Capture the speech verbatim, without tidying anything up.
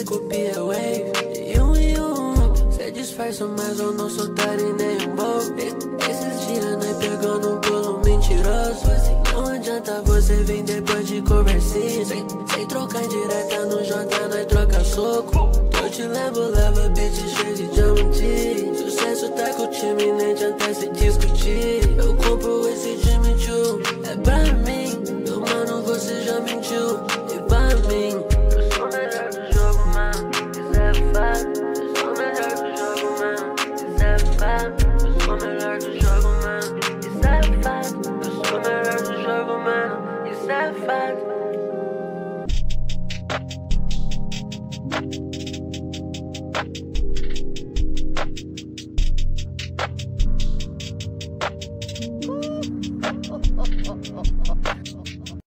cê copia wave. E um e um, cê disfarça, mas eu não sou otário nem um bobo. Esses dias nós pegando um pulo mentiroso. Não adianta você vir depois de conversinha. Sem, sem trocar direta no J, nós troca soco. Eu te levo, leva beat cheio de diamante. Sucesso tá com o time, nem adianta se discutir. Eu compro esse time tio, é pra mim. Meu mano, você já mentiu, e pra mim. Eu sou o melhor do jogo, mano, isso é fato. Eu sou o melhor do jogo, mano, isso é fato. Eu sou o melhor do jogo, mano, isso é fato. Eu sou o melhor do jogo, mano, isso é fato.